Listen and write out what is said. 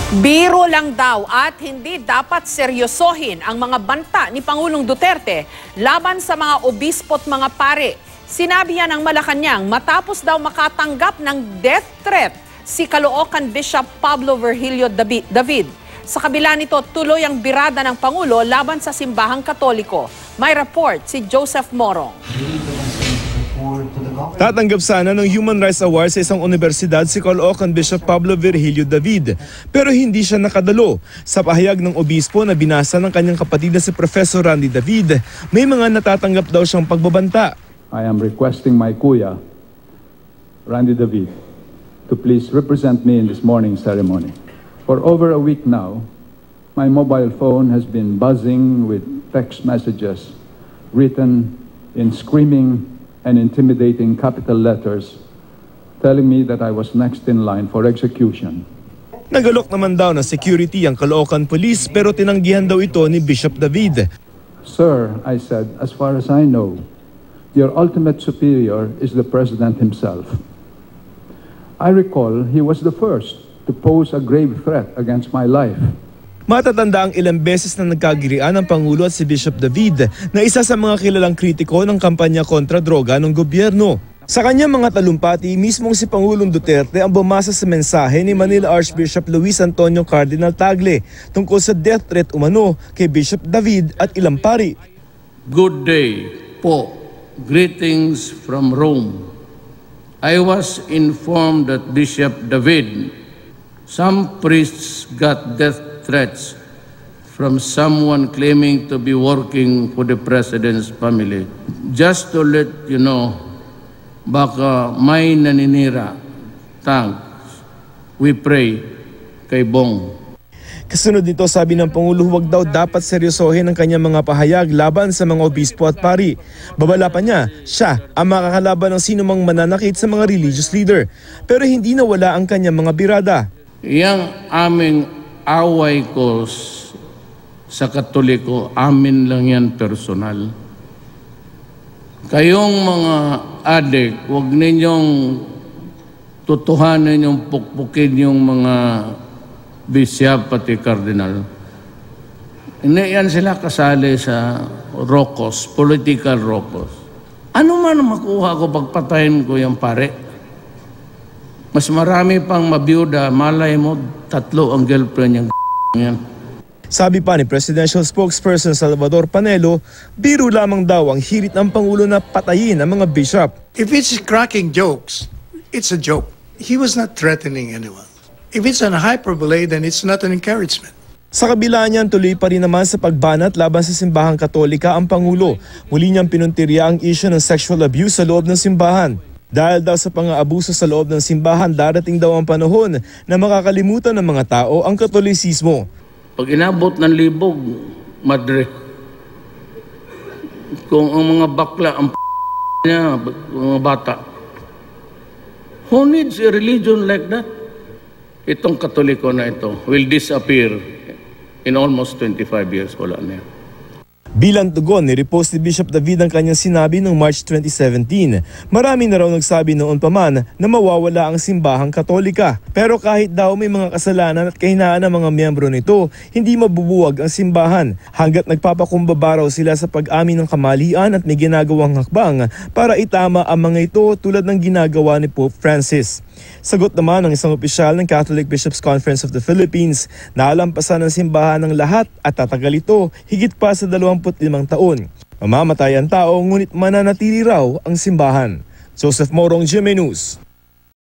Biro lang daw at hindi dapat seryosohin ang mga banta ni Pangulong Duterte laban sa mga obispo at mga pare. Sinabi yan ng Malacanang matapos daw makatanggap ng death threat si Caloocan Bishop Pablo Virgilio David. Sa kabila nito, tuloy ang birada ng Pangulo laban sa simbahang Katoliko. May report si Joseph Morong. Tatanggap sana ng Human Rights Award sa isang universidad si Caloocan Bishop Pablo Virgilio David, pero hindi siya nakadalo. Sa pahayag ng obispo na binasa ng kanyang kapatid na si Professor Randy David, may mga natatanggap daw siyang pagbabanta. I am requesting my kuya, Randy David, to please represent me in this morning's ceremony. For over a week now, my mobile phone has been buzzing with text messages written in screaming and intimidating capital letters telling me that I was next in line for execution. Nagalok naman daw ng security ang Caloocan Police pero tinanggihan daw ito ni Bishop David. Sir, I said, as far as I know, your ultimate superior is the President himself. I recall he was the first to pose a grave threat against my life. Matatanda ang ilang beses na nagkagirian ng Pangulo at si Bishop David na isa sa mga kilalang kritiko ng kampanya kontra droga ng gobyerno. Sa kanyang mga talumpati, mismong si Pangulong Duterte ang bumasa sa mensahe ni Manila Archbishop Luis Antonio Cardinal Tagle tungkol sa death threat umano kay Bishop David at ilang pari. Good day po. Greetings from Rome. I was informed that Bishop David, some priests got death threats from someone claiming to be working for the President's family. Just to let you know, baka may naninira. Thanks. We pray kay Bong. Kasunod nito, sabi ng Pangulo, huwag daw dapat seryosohin ang kanyang mga pahayag laban sa mga obispo at pari. Babala pa niya, siya ang makakalaban ng sinumang mananakit sa mga religious leader. Pero hindi nawala ang kanyang mga birada. Yang aming away ko sa Katoliko, amin lang yan personal. Kayong mga adik, huwag ninyong tutuhanin yung pukpukin yung mga bisyap pati kardinal. Hindi yan sila kasali sa rokos, political rokos. Ano man makuha ko pagpatayin ko yung pare? Mas marami pang mabiyuda, malay mo, 3 ang girlfriend yung yan. Sabi pa ni Presidential Spokesperson Salvador Panelo, biro lamang daw ang hirit ng Pangulo na patayin ang mga bishop. If it's cracking jokes, it's a joke. He was not threatening anyone. If it's an hyperbole, then it's not an encouragement. Sa kabila niyan, tuloy pa rin naman sa pagbanat laban sa simbahang Katolika ang Pangulo. Muli niyang pinuntirya ang issue ng sexual abuse sa loob ng simbahan. Dahil daw sa pang-aabuso sa loob ng simbahan, darating daw ang panahon na makakalimutan ng mga tao ang Katolisismo. Pag inabot ng libog, madre. Kung ang mga bakla, ang niya, mga bata. Who needs a religion like that? Itong Katoliko na ito will disappear in almost 25 years. Wala na yan. Bilang tugon, nirepost ni Bishop David ang kanyang sinabi noong March 2017. Marami na raw nagsabi noon pa man na mawawala ang simbahang Katolika. Pero kahit daw may mga kasalanan at kahinaan ng mga miyembro nito, hindi mabubuwag ang simbahan hanggat nagpapakumbaba raw sila sa pag-amin ng kamalian at may ginagawang hakbang para itama ang mga ito tulad ng ginagawa ni Pope Francis. Sagot naman ng isang opisyal ng Catholic Bishops' Conference of the Philippines na alampasan ng simbahan ng lahat at tatagal ito higit pa sa 25 taon. Mamamatay ang tao ngunit mananatili raw ang simbahan. Joseph Morong, GMA News.